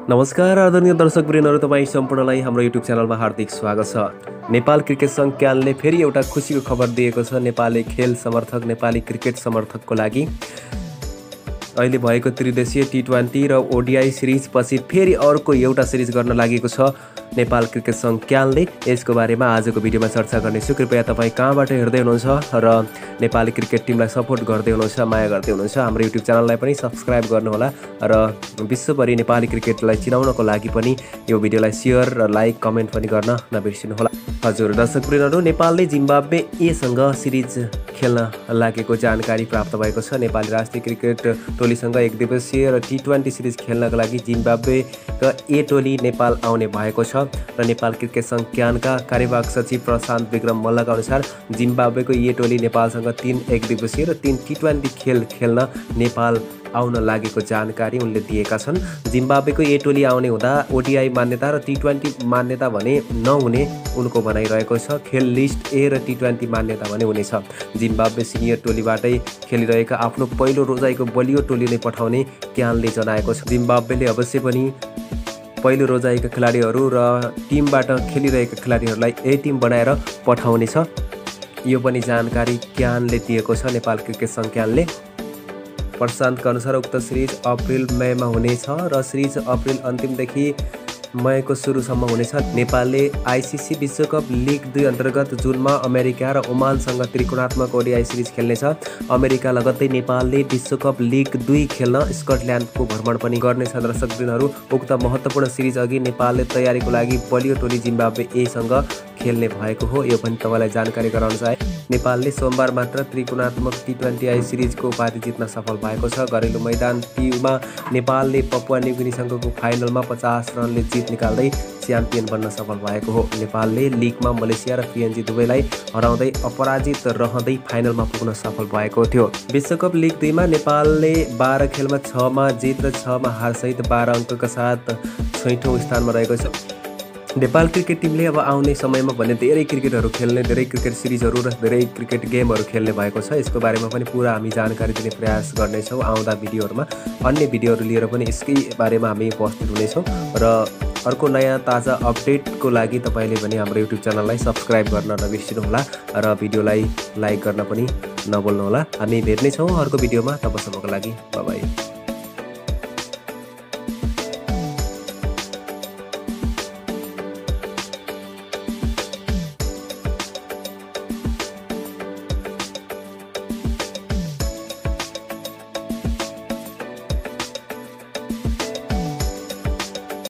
नमस्कार आदरणीय दर्शकवृन्दहरू, तपाईँ सम्पूर्णलाई हाम्रो युट्युब च्यानलमा हार्दिक स्वागत छ। नेपाल क्रिकेट सङ्घ क्यानले फेरि एउटा खुसीको खबर दिएको छ। नेपाली खेल समर्थक, नेपाली क्रिकेट समर्थकको लागि अहिले भएको त्रिदेशीय टी20 र ओडिआई सिरिजपछि फेरि अर्को एउटा सिरिज गर्न लागेको छ नेपाल क्रिकेट सङ्घ क्यानले। यसको बारेमा आजको भिडियोमा चर्चा गर्नेछु। कृपया तपाईँ कहाँबाट हेर्दै हुनुहुन्छ र नेपाली क्रिकेट टिमलाई सपोर्ट गर्दै हुनुहुन्छ, माया गर्दै हुनुहुन्छ, हाम्रो युट्युब च्यानललाई पनि सब्सक्राइब गर्नुहोला र विश्वभरि नेपाली क्रिकेटलाई चिनाउनको लागि पनि यो भिडियोलाई सेयर र लाइक कमेन्ट पनि गर्न नबिर्सिनुहोला। हजुर दर्शकवृन्दहरू, नेपालले जिम्बाब्वे एसँग सिरिज खेल्न लागेको जानकारी प्राप्त भएको छ। नेपाली राष्ट्रिय क्रिकेट टोलीसँग एक दिवसीय र टी20 सिरिज खेल्नका लागि जिम्बाब्वेका ए टोली नेपाल आउने भएको छ र नेपाल क्रिकेट सङ्घ क्यानका कार्यवाहक सचिव प्रशान्त विक्रम मल्लका अनुसार जिम्बाब्वेको ए टोली नेपालसँग 3 एक दिवसीय र 3 टी20 खेल खेल्न नेपाल आउन लागेको जानकारी उनले दिएका छन्। जिम्बाब्वेको ए टोली आउने हुँदा ओडिआई मान्यता र टी20 मान्यता भने नहुने उनको भनाइरहेको छ। खेल लिस्ट ए र टी20 मान्यता भने हुनेछ। जिम्बाब्वे सिनियर टोलीबाटै खेलिरहेका आफ्नो पहिलो रोजाइको बलियो टोली नै पठाउने क्यानले जनाएको छ। जिम्बाब्वेले अवश्य पनि पहिलो रोजाइका खेलाडीहरू र टिमबाट खेलिरहेका खेलाडीहरूलाई ए टिम बनाएर पठाउनेछ। यो पनि जानकारी क्यानले दिएको छ। नेपाल क्रिकेट सङ्घ क्यानले प्रशान्तका अनुसार उक्त सिरिज अप्रिल मेमा हुनेछ र सिरिज अप्रिल अन्तिमदेखि मईको सुरुसम्म हुनेछ। नेपालले आइसिसी विश्वकप लिग 2 अन्तर्गत जुनमा अमेरिका र ओमानसँग त्रिकोणात्मक ओडिआई सिरिज खेल्नेछ। अमेरिका लगत्तै नेपालले विश्वकप लिग 2 खेल्न स्कटल्यान्डको भ्रमण पनि गर्नेछ। दर्शकवृन्दहरू, उक्त महत्त्वपूर्ण सिरिज अघि नेपालले तयारीको लागि बलियो टोली जिम्बाब्वे एसँग खेल्ने भएको हो। यो पनि तपाईँलाई जानकारी गराउन चाहे। नेपालले सोमबार मात्र त्रिकोणात्मक टी20 सिरिजको उपाधि जित्न सफल भएको छ। घरेलु मैदान टीमा नेपालले पपुवा न्युगिनीसँगको फाइनलमा 50 रनले जित निकाल्दै च्याम्पियन बन्न सफल भएको हो। नेपालले लिगमा मलेसिया र पिएनजी दुवैलाई हराउँदै अपराजित रहँदै फाइनलमा पुग्न सफल भएको थियो। विश्वकप लिग 2 मा नेपालले 12 खेलमा 6 मा जित र 6 मा हारसहित 12 अङ्कका साथ 6औं स्थानमा रहेको छ। नेपाल क्रिकेट टिमले अब आउने समयमा भने धेरै क्रिकेटहरू खेल्ने, धेरै क्रिकेट सिरिजहरू र धेरै क्रिकेट गेमहरू खेल्ने भएको छ। यसको बारेमा पनि पुरा हामी जानकारी दिने प्रयास गर्नेछौँ आउँदा भिडियोहरूमा। अन्य भिडियोहरू लिएर पनि यसकै बारेमा हामी उपस्थित हुनेछौँ र अर्को नयाँ ताजा अपडेटको लागि तपाईँले पनि हाम्रो युट्युब च्यानललाई सब्सक्राइब गर्न नबिर्सिनुहोला र भिडियोलाई लाइक गर्न पनि नभुल्नुहोला। हामी भेट्नेछौँ अर्को भिडियोमा। तबसम्मको लागि बाइ बाइ।